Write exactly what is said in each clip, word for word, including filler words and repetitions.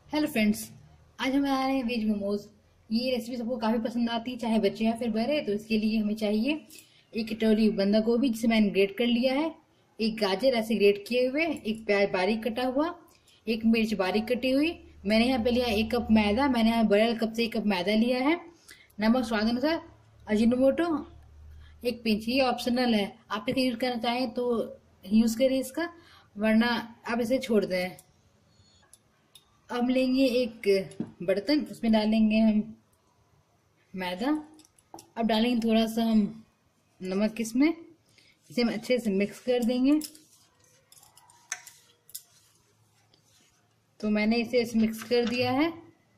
Hello friends. आज हम बना रहे हैं वेज मोमोज। ये रेसिपी सबको काफ़ी पसंद आती है, चाहे बच्चे या फिर बड़े। तो इसके लिए हमें चाहिए एक कटोरी बंदा गोभी जिसे मैंने ग्रेट कर लिया है, एक गाजर ऐसे ग्रेट किए हुए, एक प्याज बारीक कटा हुआ, एक मिर्च बारीक कटी हुई। मैंने यहाँ पे लिया एक कप मैदा, मैंने यहाँ बड़े कप से एक कप मैदा लिया है। नमक स्वाद अनुसार, अजीनोमोटो एक पिंच, ये ऑप्शनल है, आप इसे यूज़ करना चाहें तो यूज़ करिए इसका, वरना आप इसे छोड़ दें। अब लेंगे एक बर्तन, उसमें डालेंगे हम मैदा। अब डालेंगे थोड़ा सा हम नमक इसमें, इसे हम अच्छे से मिक्स कर देंगे। तो मैंने इसे इसे मिक्स कर दिया है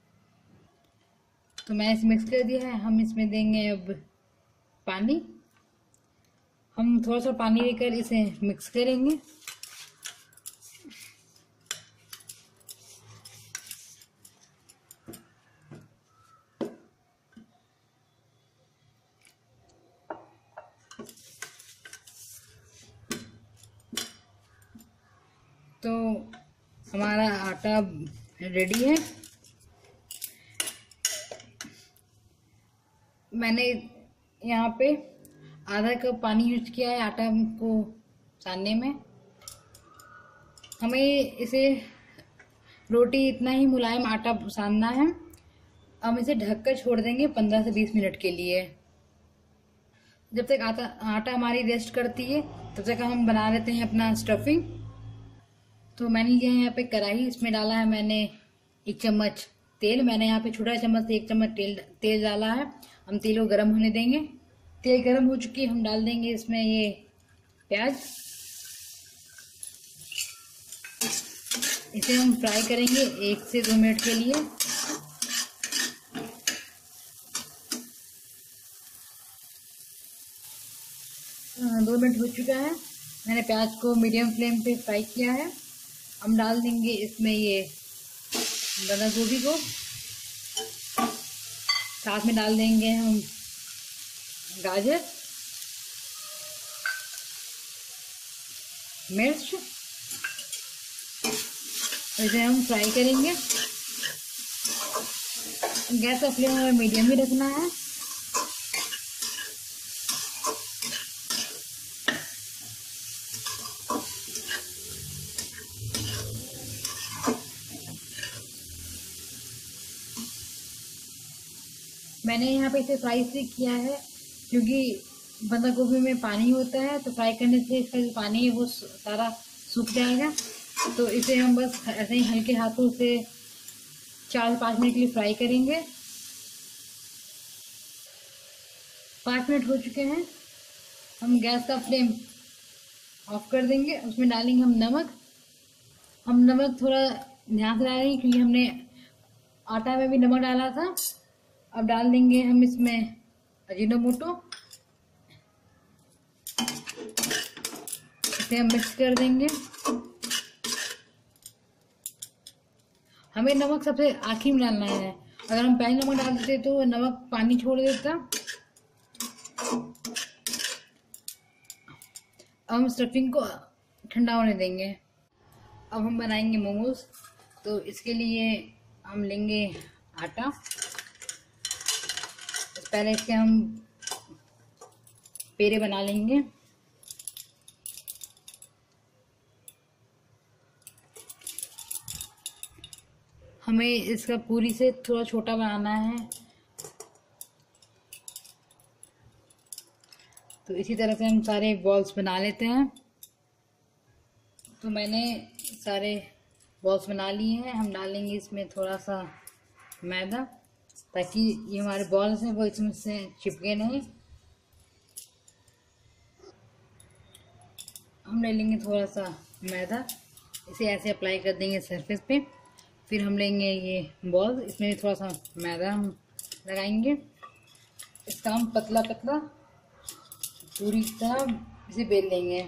तो मैंने इसे मिक्स कर दिया है। हम इसमें देंगे अब पानी। हम थोड़ा सा पानी लेकर इसे मिक्स करेंगे। तो हमारा आटा रेडी है। मैंने यहाँ पे आधा कप पानी यूज किया है आटा को सानने में। हमें इसे रोटी इतना ही मुलायम आटा सानना है। हम इसे ढककर छोड़ देंगे पंद्रह से बीस मिनट के लिए। जब तक आटा आटा हमारी रेस्ट करती है तब तक हम बना लेते हैं अपना स्टफिंग। तो मैंने लिया है यहाँ पे कढ़ाई, इसमें डाला है मैंने एक चम्मच तेल। मैंने यहाँ पे छोटा चम्मच से एक चम्मच तेल तेल डाला है। हम तेल को गर्म होने देंगे। तेल गर्म हो चुकी है, हम डाल देंगे इसमें ये प्याज। इसे हम फ्राई करेंगे एक से दो मिनट के लिए। दो मिनट हो चुका है, मैंने प्याज को मीडियम फ्लेम पे फ्राई किया है। हम डाल देंगे इसमें ये बंदा गोभी को, साथ में डाल देंगे हम गाजर, मिर्च। इसे हम फ्राई करेंगे। गैस का फ्लेम हमें मीडियम ही रखना है। मैंने यहाँ पे इसे फ्राई इसलिए किया है क्योंकि बंदा गोभी में पानी होता है, तो फ्राई करने से इसका जो पानी है वो सारा सूख जाएगा। तो इसे हम बस ऐसे ही हल्के हाथों से चार से पाँच मिनट के लिए फ्राई करेंगे। पाँच मिनट हो चुके हैं, हम गैस का फ्लेम ऑफ कर देंगे। उसमें डालेंगे हम नमक। हम नमक थोड़ा ध्यान से डालेंगे क्योंकि हमने आटा में भी नमक डाला था। अब डाल देंगे हम इसमें अजीनोमोटो। इसे हम मिक्स कर देंगे। हमें नमक सबसे आखिर में डालना है, अगर हम पहले नमक डाल देते तो नमक पानी छोड़ देता। अब हम स्टफिंग को ठंडा होने देंगे। अब हम बनाएंगे मोमोज। तो इसके लिए हम लेंगे आटा। पहले इसके हम पेड़े बना लेंगे। हमें इसका पूरी से थोड़ा छोटा बनाना है। तो इसी तरह से हम सारे बॉल्स बना लेते हैं। तो मैंने सारे बॉल्स बना लिए हैं। हम डालेंगे इसमें थोड़ा सा मैदा ताकि ये हमारे बॉल्स हैं वो इसमें से चिपके नहीं। हम ले लेंगे थोड़ा सा मैदा, इसे ऐसे अप्लाई कर देंगे सरफेस पे। फिर हम लेंगे ये बॉल, इसमें भी थोड़ा सा मैदा हम लगाएंगे। इसका हम पतला पतला पूरी तरह इसे बेल लेंगे।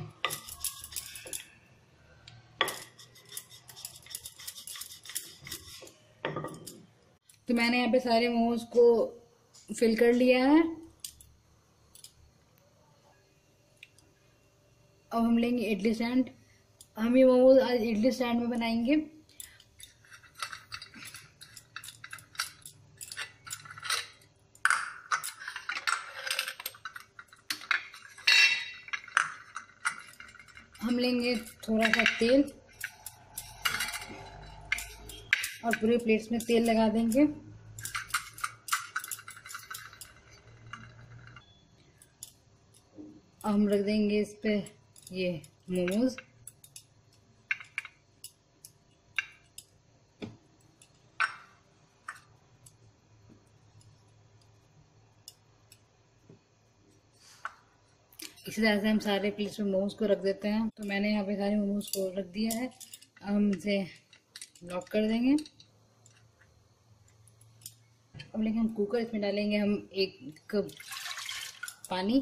तो मैंने यहाँ पे सारे मोमोज को फिल कर लिया है। अब हम लेंगे इडली स्टैंड। हम ये मोमोज आज इडली स्टैंड में बनाएंगे। हम लेंगे थोड़ा सा तेल और पूरे प्लेट्स में तेल लगा देंगे। हम रख देंगे इस पे ये मोमोज। इसी तरह से हम सारे प्लेट्स में मोमोज को रख देते हैं। तो मैंने यहाँ पे सारे मोमोज को रख दिया है। अब हम इसे लॉक कर देंगे। अब लेकिन हम कुकर, इसमें डालेंगे हम एक कप पानी।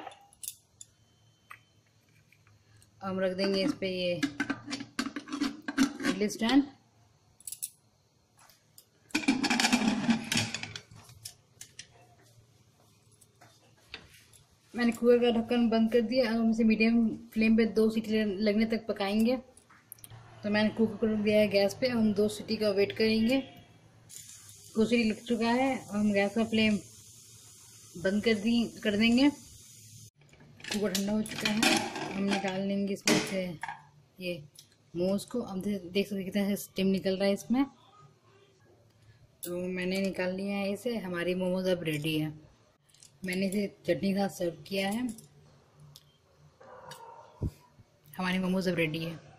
हम रख देंगे इस पे ये इडली स्टैंड। मैंने कुकर का ढक्कन बंद कर दिया। अब हम इसे मीडियम फ्लेम पे दो सीटी लगने तक पकाएंगे। तो मैंने कुकर को रख दिया है गैस पे। हम दो सीटी का वेट करेंगे। दो सीटी लग चुका है। हम गैस का फ्लेम बंद कर दी कर देंगे। कुकर ठंडा हो चुका है। हम निकाल लेंगे इसमें से ये मोमोज को। अब देख सकते कितना स्टीम निकल रहा है इसमें। तो मैंने निकाल लिया है इसे। हमारी मोमोज अब रेडी है। मैंने इसे चटनी के साथ सर्व किया है। हमारी मोमोज अब रेडी है।